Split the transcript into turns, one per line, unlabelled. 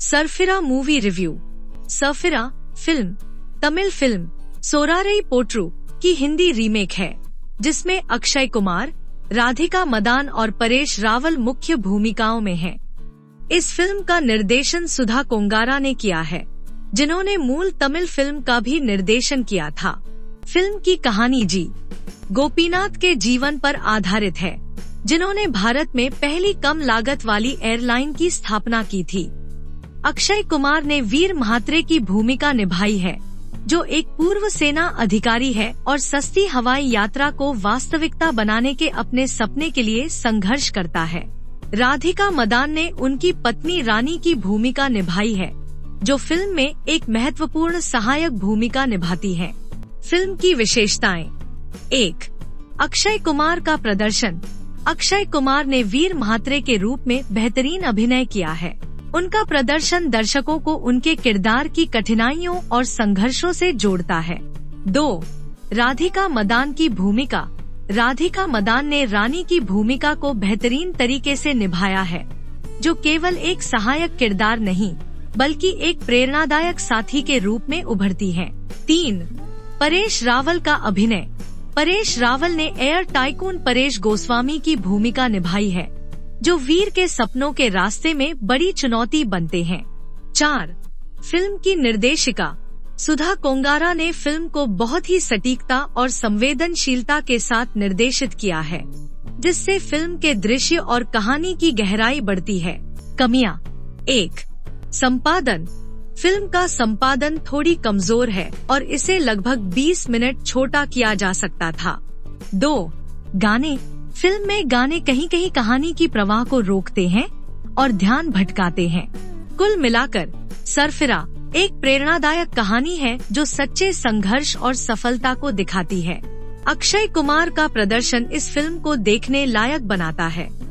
Sarfira movie review. Sarfira film Tamil film Soorarai Pottru की Hindi remake है, जिसमें अक्षय कुमार, राधिका मदान और परेश रावल मुख्य भूमिकाओं में हैं। इस फिल्म का निर्देशन सुधा कोंगारा ने किया है, जिन्होंने मूल तमिल फिल्म का भी निर्देशन किया था। फिल्म की कहानी जी गोपीनाथ के जीवन पर आधारित है, जिन्होंने भारत में पहली कम लागत वाली एयरलाइन की स्थापना की थी। अक्षय कुमार ने वीर म्हात्रे की भूमिका निभाई है, जो एक पूर्व सेना अधिकारी है और सस्ती हवाई यात्रा को वास्तविकता बनाने के अपने सपने के लिए संघर्ष करता है। राधिका मदान ने उनकी पत्नी रानी की भूमिका निभाई है, जो फिल्म में एक महत्वपूर्ण सहायक भूमिका निभाती है। फिल्म की विशेषताएं। 1. अक्षय कुमार का प्रदर्शन। अक्षय कुमार ने वीर म्हात्रे के रूप में बेहतरीन अभिनय किया है। उनका प्रदर्शन दर्शकों को उनके किरदार की कठिनाइयों और संघर्षों से जोड़ता है। 2. राधिका मदान की भूमिका। राधिका मदान ने रानी की भूमिका को बेहतरीन तरीके से निभाया है, जो केवल एक सहायक किरदार नहीं, बल्कि एक प्रेरणादायक साथी के रूप में उभरती है। 3. परेश रावल का अभिनय। परेश रावल ने एयर टाइकून परेश गोस्वामी की भूमिका निभाई है, जो वीर के सपनों के रास्ते में बड़ी चुनौती बनते हैं। 4. फिल्म की निर्देशिका। सुधा कोंगारा ने फिल्म को बहुत ही सटीकता और संवेदनशीलता के साथ निर्देशित किया है, जिससे फिल्म के दृश्य और कहानी की गहराई बढ़ती है। कमियां। 1. संपादन। फिल्म का संपादन थोड़ी कमजोर है और इसे लगभग 20 मिनट छोटा किया जा सकता था। 2. गाने। फिल्म में गाने कहीं कहीं कहानी की प्रवाह को रोकते हैं और ध्यान भटकाते हैं। कुल मिलाकर सरफिरा एक प्रेरणादायक कहानी है, जो सच्चे संघर्ष और सफलता को दिखाती है। अक्षय कुमार का प्रदर्शन इस फिल्म को देखने लायक बनाता है।